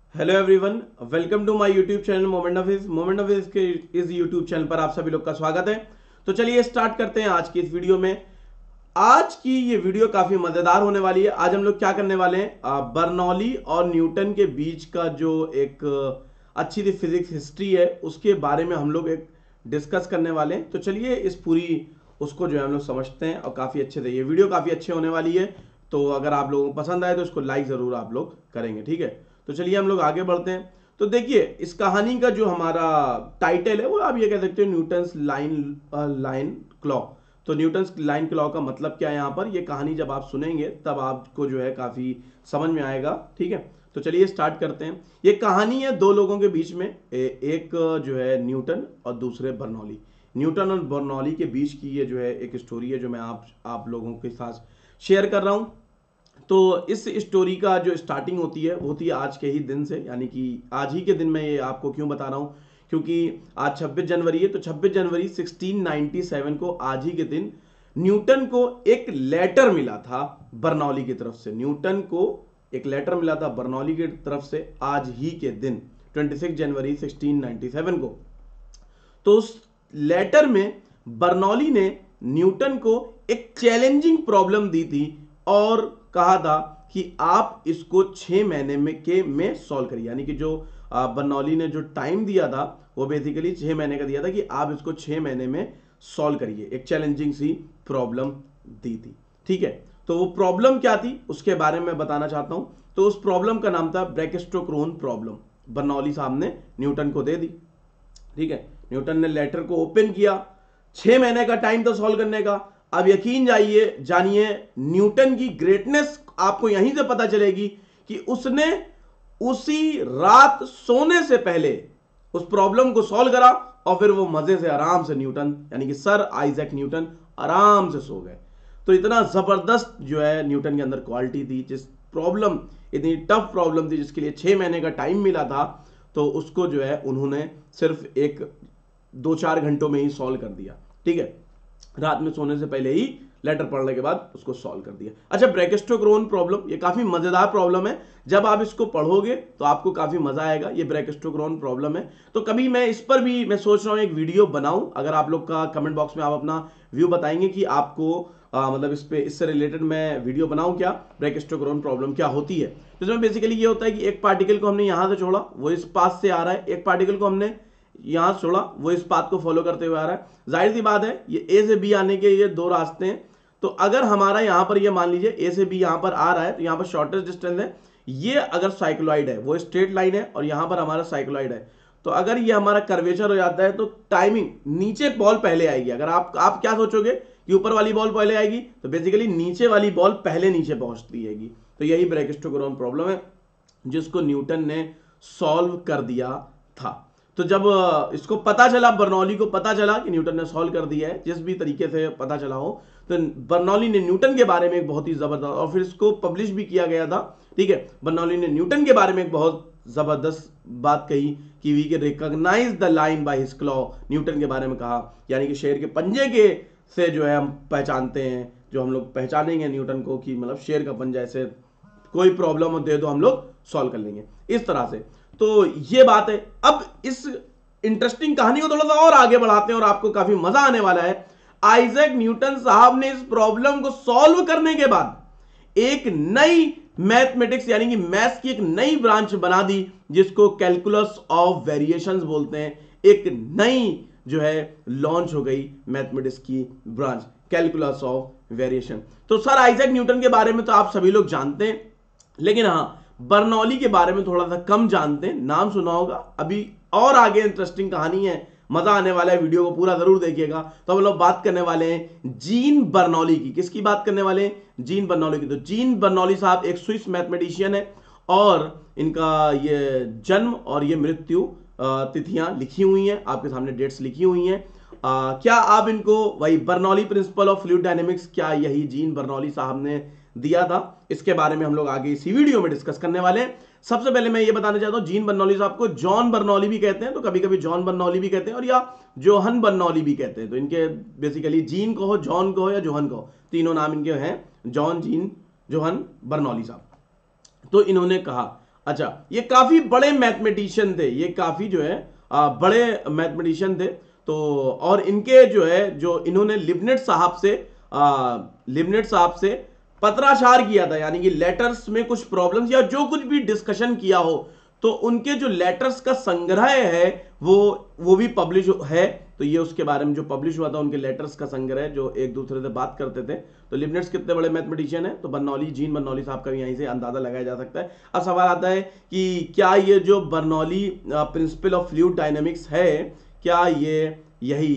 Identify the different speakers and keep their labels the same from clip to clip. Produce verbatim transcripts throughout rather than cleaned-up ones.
Speaker 1: Hello everyone, welcome to my YouTube channel moment of physics. Moment of physics के इस YouTube channel पर आप सभी लोग का स्वागत है। तो चलिए स्टार्ट करते हैं आज की इस वीडियो में। आज की ये वीडियो काफी मजेदार होने वाली है। आज हम लोग क्या करने वाले हैं, आ, बर्नौली और न्यूटन के बीच का जो एक आ, अच्छी सी फिजिक्स हिस्ट्री है उसके बारे में हम लोग एक डिस्कस करने वाले हैं। तो चलिए इस पूरी उसको जो है हम लोग समझते हैं और काफी अच्छे से ये वीडियो काफी अच्छी होने वाली है। तो अगर आप लोगों को पसंद आए तो इसको लाइक जरूर आप लोग करेंगे, ठीक है। तो चलिए हम लोग आगे बढ़ते हैं। तो देखिए इस कहानी का जो हमारा टाइटल है वो आप ये कह सकते हो न्यूटन्स लाइन लाइन क्लॉ। तो न्यूटन्स लाइन क्लॉ का मतलब क्या है यहाँ पर, ये कहानी जब आप सुनेंगे तब आपको जो है काफी समझ में आएगा, ठीक है। तो चलिए स्टार्ट करते हैं। ये कहानी है दो लोगों के बीच में, ए, एक जो है न्यूटन और दूसरे बर्नौली। न्यूटन और बर्नौली के बीच की ये जो है एक स्टोरी है जो मैं आप आप लोगों के साथ शेयर कर रहा हूं। तो इस स्टोरी का जो स्टार्टिंग होती है वो होती है आज के ही दिन से, यानी कि आज ही के दिन मैं ये आपको क्यों बता रहा हूँ, क्योंकि आज छब्बीस जनवरी है। तो छब्बीस जनवरी सोलह सौ सत्तानवे को आज ही के दिन न्यूटन को एक लेटर मिला था बर्नौली की तरफ से। न्यूटन को एक लेटर मिला था बर्नौली की तरफ से आज ही के दिन छब्बीस जनवरी सोलह सौ सत्तानवे को। तो उस लेटर में बर्नौली ने न्यूटन को एक चैलेंजिंग प्रॉब्लम दी थी और कहा था कि आप इसको छह महीने में के में सॉल्व करिए। यानी कि जो बर्नौली ने जो टाइम दिया था वो बेसिकली छह महीने का दिया था कि आप इसको छह महीने में सॉल्व करिए। एक चैलेंजिंग सी प्रॉब्लम दी थी, ठीक है। तो वो प्रॉब्लम क्या थी उसके बारे में बताना चाहता हूं। तो उस प्रॉब्लम का नाम था ब्रैकेस्टोक्रोन प्रॉब्लम। बर्नौली साहब ने न्यूटन को दे दी, ठीक है। न्यूटन ने लेटर को ओपन किया, छह महीने का टाइम था सॉल्व करने का। अब यकीन जाइए जानिए न्यूटन की ग्रेटनेस आपको यहीं से पता चलेगी कि उसने उसी रात सोने से पहले उस प्रॉब्लम को सॉल्व करा और फिर वो मजे से आराम से न्यूटन यानी कि सर आइजैक न्यूटन आराम से सो गए। तो इतना जबरदस्त जो है न्यूटन के अंदर क्वालिटी थी, जिस प्रॉब्लम इतनी टफ प्रॉब्लम थी जिसके लिए छह महीने का टाइम मिला था, तो उसको जो है उन्होंने सिर्फ एक दो चार घंटों में ही सॉल्व कर दिया, ठीक है। रात में सोने से पहले ही लेटर पढ़ने के बाद उसको सॉल्व कर दिया। अच्छा, ब्रैकेस्टोक्रोन प्रॉब्लम ये काफी मजेदार प्रॉब्लम है। जब आप इसको पढ़ोगे तो आपको काफी मजा आएगा। ये ब्रैकेस्टोक्रोन प्रॉब्लम है। तो कभी मैं इस पर भी मैं सोच रहा हूं एक वीडियो बनाऊं। अगर आप लोग का कमेंट बॉक्स में आप अपना व्यू बताएंगे कि आपको आ, मतलब इस पे इससे रिलेटेड मैं वीडियो बनाऊं क्या, ब्रैकेस्टोक्रोन प्रॉब्लम क्या होती है। तो इसमें बेसिकली ये होता है कि एक पार्टिकल को हमने यहां से छोड़ा, वो इस पास से आ रहा है। एक पार्टिकल को हमने यहां से छोड़ा, वो इस पाथ को फॉलो करते हुए आ रहा है। जाहिर सी बात है ये ए से बी आने के ये दो रास्ते हैं। तो अगर हमारा यहां पर ये मान लीजिए ए से बी यहां पर आ रहा है, तो यहां पर शॉर्टेस्ट डिस्टेंस है। ये अगर साइक्लॉइड है, वो स्ट्रेट लाइन है और यहां पर हमारा साइक्लॉइड है, तो अगर ये हमारा कर्वेचर हो जाता है तो टाइमिंग नीचे बॉल पहले आएगी। अगर आप आप क्या सोचोगे कि ऊपर वाली बॉल पहले आएगी, तो बेसिकली नीचे वाली बॉल पहले नीचे पहुंचती है। तो यही ब्रैकेस्टोक्रोन प्रॉब्लम है जिसको न्यूटन ने सॉल्व कर दिया था। तो जब इसको पता चला, बर्नौली को पता चला कि न्यूटन ने सॉल्व कर दिया है, जिस भी तरीके से पता चला हो, तो बर्नौली ने न्यूटन के बारे में एक बहुत ही जबरदस्त, और फिर इसको पब्लिश भी किया गया था, ठीक है। बर्नौली ने न्यूटन के बारे में एक बहुत जबरदस्त बात कही कि we can recognize the lion by his claw. Newton के बारे में कहा, यानी कि शेर के पंजे के से जो है हम पहचानते हैं, जो हम लोग पहचानेंगे न्यूटन को कि मतलब शेर का पंजा, ऐसे कोई प्रॉब्लम दे दो हम लोग सॉल्व कर लेंगे, इस तरह से। तो ये बात है। अब इस इंटरेस्टिंग कहानी को थोड़ा सा और आगे बढ़ाते हैं और आपको काफी मजा आने वाला है। आइजैक न्यूटन साहब ने इस प्रॉब्लम को सॉल्व करने के बाद एक नई मैथमेटिक्स यानी कि मैथ्स की एक नई ब्रांच बना दी, जिसको कैलकुलस ऑफ वेरिएशंस बोलते हैं। एक नई जो है लॉन्च हो गई मैथमेटिक्स की ब्रांच, कैलकुलस ऑफ वेरिएशन। तो सर आइजैक न्यूटन के बारे में तो आप सभी लोग जानते हैं, लेकिन हां बर्नौली के बारे में थोड़ा सा कम जानते हैं। नाम सुना होगा, अभी और आगे इंटरेस्टिंग कहानी है, मजा आने वाला है। वीडियो को पूरा जरूर देखिएगा। तो हम लोग बात करने वाले हैं जीन बर्नौली की। किसकी बात करने वाले हैं? जीन बर्नौली की। तो जीन बर्नौली साहब एक स्विस मैथमेटिशियन है और इनका ये जन्म और ये मृत्यु तिथियां लिखी हुई हैं, आपके सामने डेट्स लिखी हुई हैं। आ, क्या आप इनको वही Bernoulli principle of fluid dynamics, क्या यही जीन बर्नौली साहब ने दिया था? इसके बारे में हम लोग आगे इसी वीडियो में डिस्कस करने वाले हैं। सबसे पहले मैं ये बताना चाहता हूं, जीन बर्नौली साहब को जॉन बर्नौली भी कहते हैं, तो कभी कभी जॉन बर्नौली भी कहते हैं और या जोहन बर्नौली भी कहते हैं। तो इनके बेसिकली जीन कहो, जॉन कहो या जोहन कहो, तीनों नाम इनके हैं, जॉन, जीन, जोहन, बर्नौली साहब। तो इन्होंने कहा अच्छा, ये काफी बड़े मैथमेटिशियन थे, ये काफी जो है आ, बड़े मैथमेटिशियन थे। तो और इनके जो है जो इन्होंने लिबनिट्ज साहब से लिबनिट्ज साहब से पत्राचार किया था, यानी कि लेटर्स में कुछ प्रॉब्लम्स या जो कुछ भी डिस्कशन किया हो, तो उनके जो लेटर्स का संग्रह है वो वो भी पब्लिश है। तो ये उसके बारे में जो पब्लिश हुआ था, उनके लेटर्स का संग्रह जो एक दूसरे से बात करते थे। तो लिबनिट्ज कितने बड़े मैथमेटिशियन है, तो बर्नौली, जीन बर्नौली साहब का भी यहीं से अंदाजा लगाया जा सकता है। अब सवाल आता है कि क्या ये जो Bernoulli principle of fluid dynamics है, क्या ये यही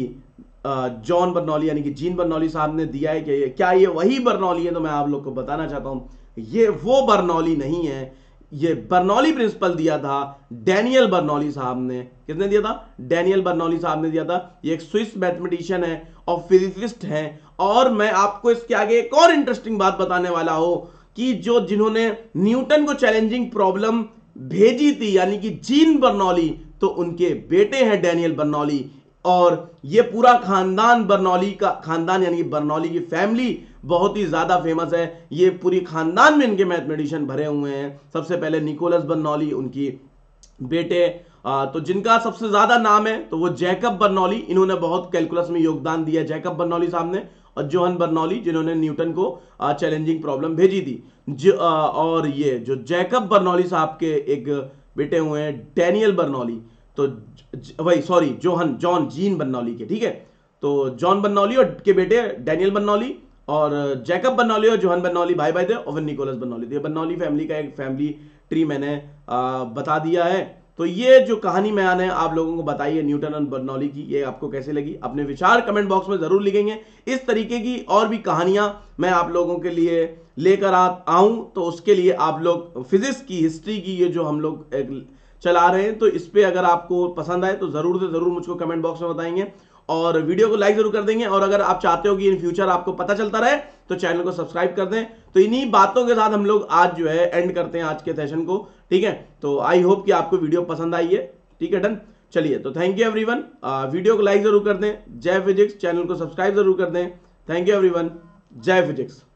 Speaker 1: जॉन बर्नौली यानी कि जीन बर्नौली साहब ने दिया है, कि ये क्या ये वही बर्नौली है? तो मैं आप लोग को बताना चाहता हूं, ये वो बर्नौली नहीं है। ये बर्नौली प्रिंसिपल दिया था डैनियल बर्नौली साहब ने। किसने दिया था? डैनियल बर्नौली साहब ने दिया था। ये एक स्विस मैथमेटिशियन है और फिजिसिस्ट है। और मैं आपको इसके आगे एक और इंटरेस्टिंग बात बताने वाला हूं कि जो जिन्होंने न्यूटन को चैलेंजिंग प्रॉब्लम भेजी थी, यानी कि जीन बर्नौली, तो उनके बेटे हैं डैनियल बर्नौली। और ये पूरा खानदान, बर्नौली का खानदान यानी कि बर्नौली की फैमिली बहुत ही ज्यादा फेमस है। ये पूरी खानदान में इनके मैथमेटिशियन भरे हुए हैं। सबसे पहले निकोलस बर्नौली, उनकी बेटे, आ, तो जिनका सबसे ज्यादा नाम है तो वो जैकब बर्नौली, इन्होंने बहुत कैलकुलस में योगदान दिया, जैकब बर्नौली साहब ने। और जोहन बर्नौली, जिन्होंने न्यूटन को चैलेंजिंग प्रॉब्लम भेजी थी। जो, आ, और ये जो जैकब बर्नौली साहब के एक बेटे हुए हैं डैनियल बर्नौली, तो वही sorry Johann John Jean Bernoulli के, ठीक है। तो जॉन बर्नौली और के बेटे डैनियल बर्नौली, और जैकब बर्नौली और जोहन बर्नौली भाई भाई थे, और फिर निकोलस बर्नौली थे। बर्नौली फैमिली का एक फैमिली ट्री मैंने आ, बता दिया है। तो ये जो कहानी मैंने आप लोगों को बताई है न्यूटन और बर्नौली की, ये आपको कैसे लगी? अपने विचार कमेंट बॉक्स में जरूर लिखेंगे। इस तरीके की और भी कहानियां मैं आप लोगों के लिए लेकर आऊं, तो उसके लिए आप लोग फिजिक्स की, हिस्ट्री की ये जो हम लोग चला रहे हैं, तो इस पे अगर आपको पसंद आए तो जरूर से जरूर मुझको कमेंट बॉक्स में बताएंगे और वीडियो को लाइक जरूर कर देंगे। और अगर आप चाहते हो कि इन फ्यूचर आपको पता चलता रहे तो चैनल को सब्सक्राइब कर दें। तो इन्हीं बातों के साथ हम लोग आज जो है एंड करते हैं आज के सेशन को, ठीक है। तो आई होप कि आपको वीडियो पसंद आई है, ठीक है, डन। चलिए, तो थैंक यू एवरीवन। वीडियो को लाइक जरूर कर दें। जय फिजिक्स, चैनल को सब्सक्राइब जरूर कर दें। Thank you everyone. जय फिजिक्स।